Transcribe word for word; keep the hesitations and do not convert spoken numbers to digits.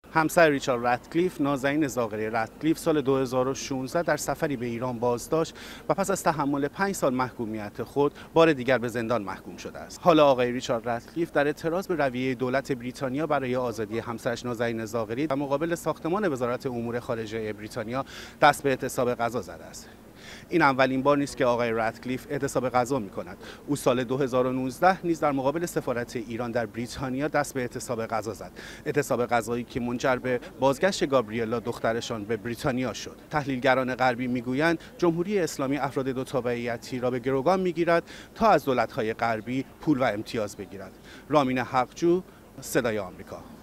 همسر ریچارد رتکلیف، نازنین زاغری رتکلیف، سال دو هزار و شانزده در سفری به ایران بازداشت و پس از تحمل پنج سال محکومیت خود بار دیگر به زندان محکوم شده است. حالا آقای ریچارد رتکلیف در اعتراض به رویه دولت بریتانیا برای آزادی همسرش نازنین زاغری در مقابل ساختمان وزارت امور خارجه بریتانیا دست به اعتصاب غذا زده است. این اولین بار نیست که آقای رتکلیف اعتصاب غذا می‌کند. او سال دو هزار و نوزده نیز در مقابل سفارت ایران در بریتانیا دست به اعتصاب غذا زد. اعتصاب غذایی که منجر به بازگشت گابریلا دخترشان به بریتانیا شد. تحلیلگران غربی میگویند جمهوری اسلامی افراد دو تابعیتی را به گروگان میگیرد تا از دولت‌های غربی پول و امتیاز بگیرد. رامین حقجو، صدای آمریکا.